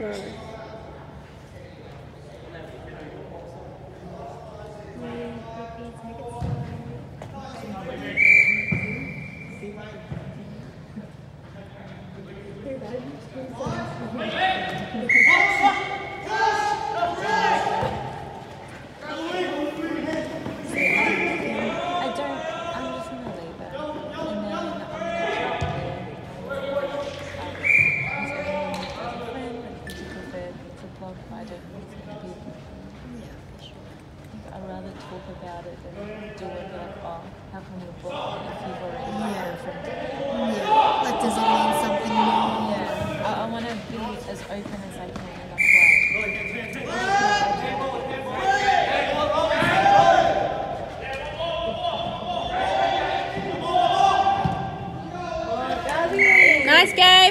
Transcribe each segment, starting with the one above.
Nice, Gabe.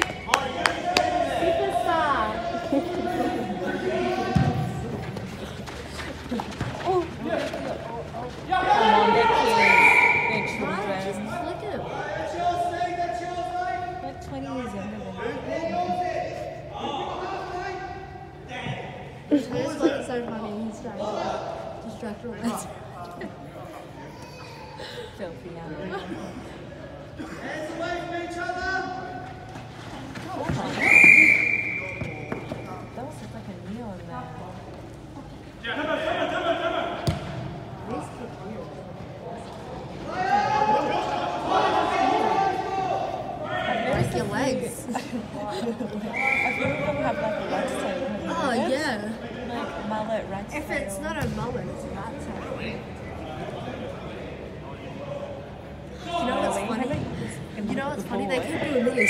Filthy animal. Hands away from each other! That was just like a kneel in there. Break your legs. I feel like them have like a rat tail. Oh, yeah. Like mullet, rat tail. If it's not a mullet, it's a rat tail. You know what's funny? You know what's funny? They keep doing this.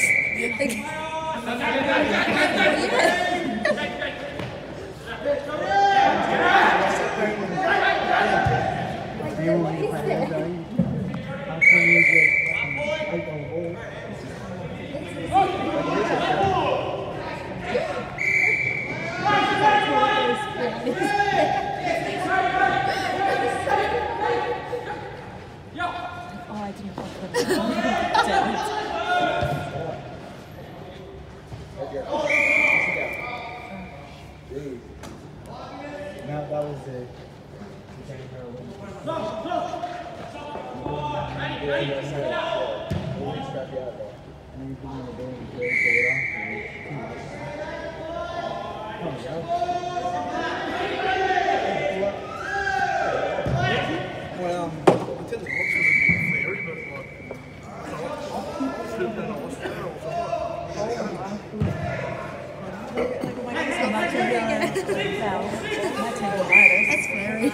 Now that was it. Well, until the box was fairy, but That's scary.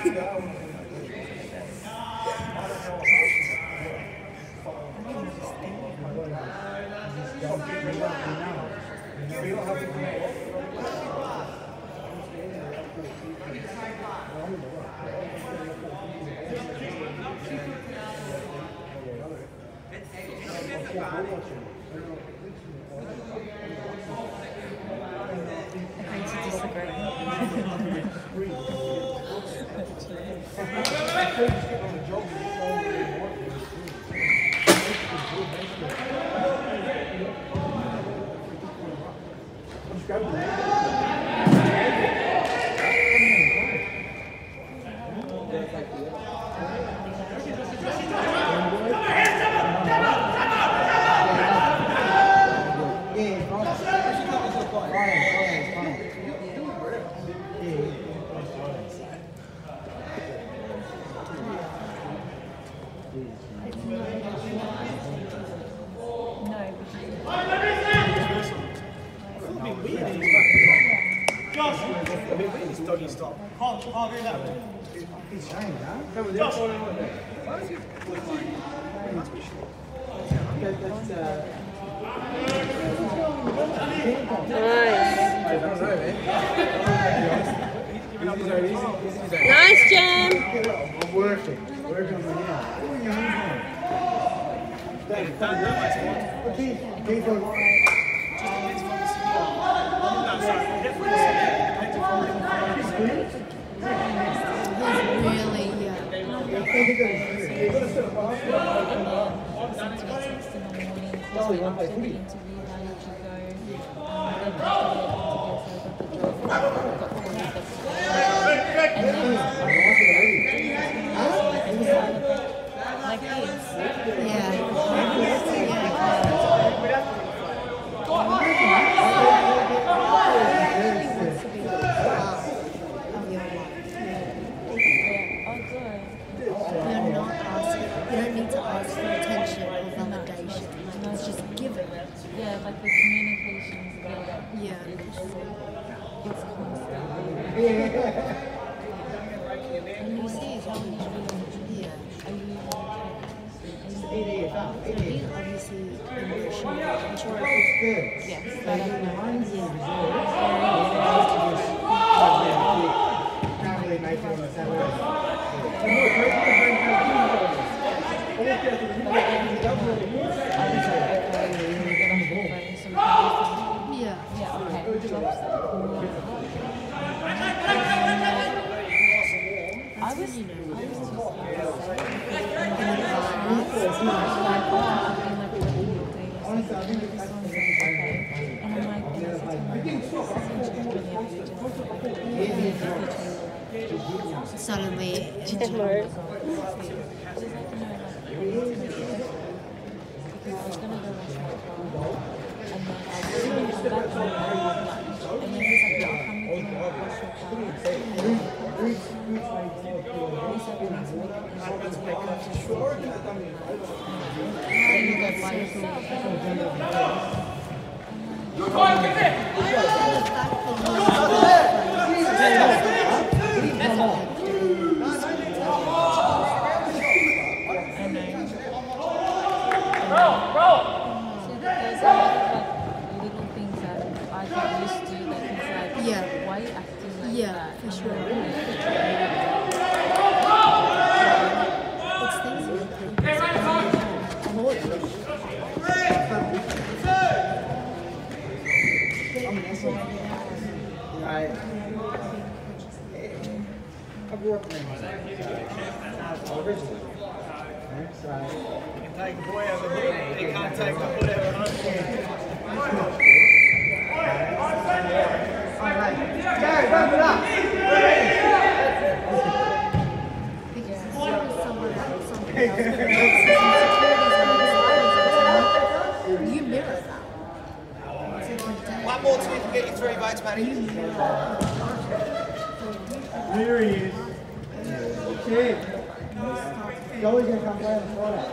Doggy stop. Can't do that. He's trying now. Josh. Nice, Jam. I'm working. Working on my Like this. Yeah. Yeah. You're not asking. You don't need to ask for attention or validation. It's just give it. Yeah, like the communication skills. Yeah. It's constant. And you see how he's really, Yeah. are you So he's obviously emotional. yes, but I Yeah. yeah, okay. I was just Suddenly. little things that I got used to that he's like, Yeah. why are you acting like Yeah, that? for sure. It's things you I grew up in originally. So, Take the boy out of the hood. They can't take the hood out of the You mirror that. One more till you can get your 3 votes, Matty. here he is. Kid. Joey's going to come play on Friday.